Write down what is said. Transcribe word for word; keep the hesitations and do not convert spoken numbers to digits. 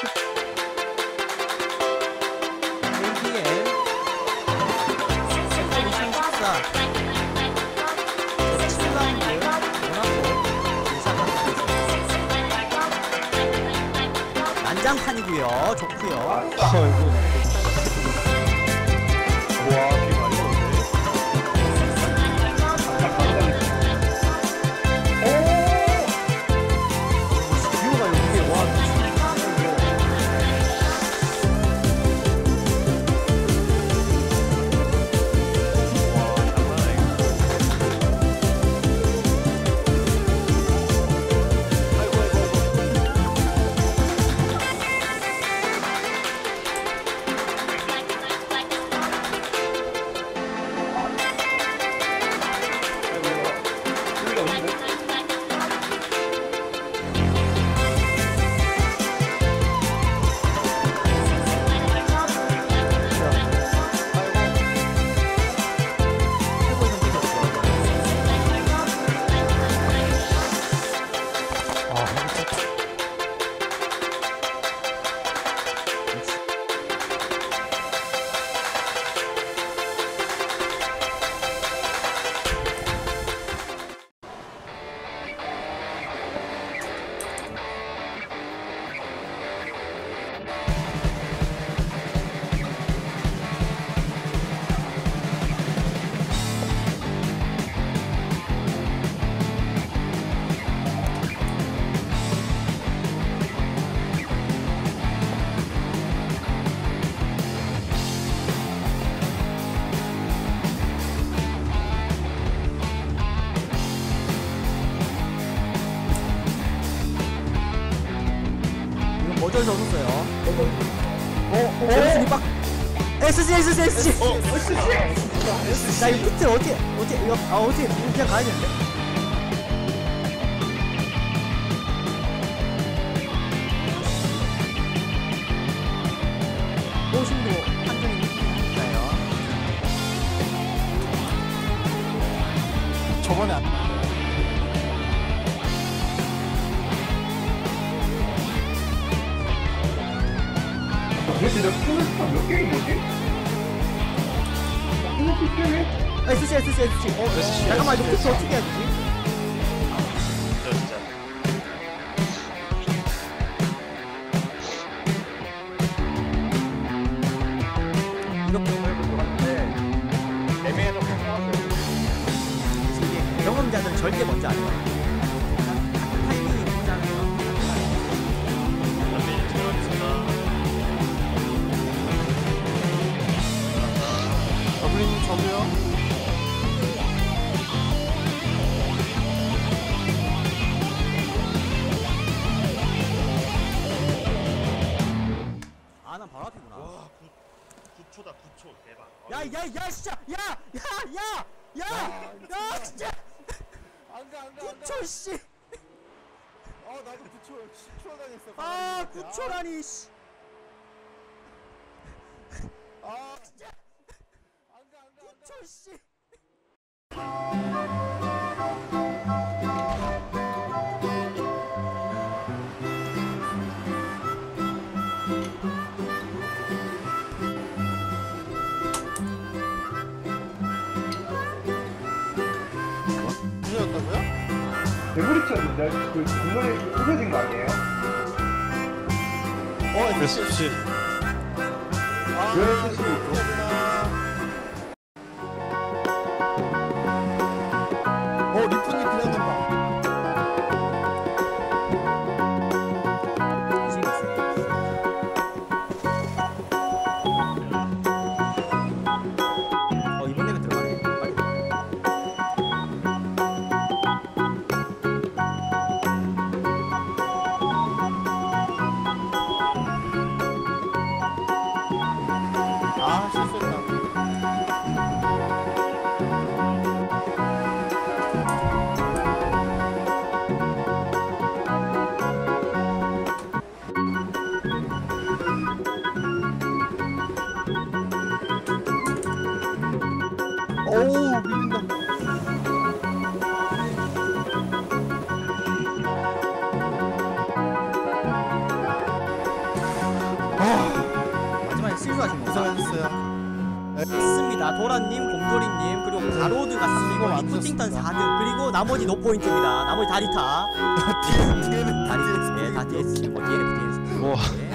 난장판이고요. 좋고요. 아이고. 와, 비 많이 오는데. 오! 뷰가 여기에 와. 어쩔 수 없었어요. 어? 어? 에스지 빡! 에스지 에스지 에스지! 어, 에스지! 나 이거 끝을 어디 어디 이거 아 어디 그냥 가야 되는데? 호신도 판정이 있나요? 저번에 안 도대체 나 플래스가 몇 개인 거지? 플래스 때문에? 에스지 에스지 에스지 어 에스지, 잠깐만 이거 에스지. 끝을 어떻게 해야 되지? 이렇게 하는데 애매해서 그냥 나왔어요. 이게 경험자들은 절대 먼저 안 해요. 타이밍이 굉장해요. 더블린 저도요. 아, 난 바로 앞이구나. 와, 구 초다 구 초 대박. 야, 야, 야, 진짜, 야, 야, 야, 야, 야, 진짜. 안가 안가 구 안가. 초 씨. 어 나도 구 초 십 초 당했어. 아, 구 초라니 씨. 아 진짜. 안가 안가 구 초 씨. 이었다고요? 데브리쳤는데 그 중간에 부서진 거 아니에요? 어 에스지. 아 왜 에스지 있고? 어 리프님 빌렸는다. 어, 이번 랩에 들어가네. 빨리. 아 실수했다. 가신 건가? 고생하셨어요. 있습니다. 도라님, 곰돌이님, 그리고 가로드가 삼 등, 수고 리프팅턴 많으셨습니다. 사 등, 그리고 나머지 노포인트입니다. 나머지 다리타. 뒤에는 다리, 예, 다 디에스, 뭐 디엔에프, 디에스. 우와. 예.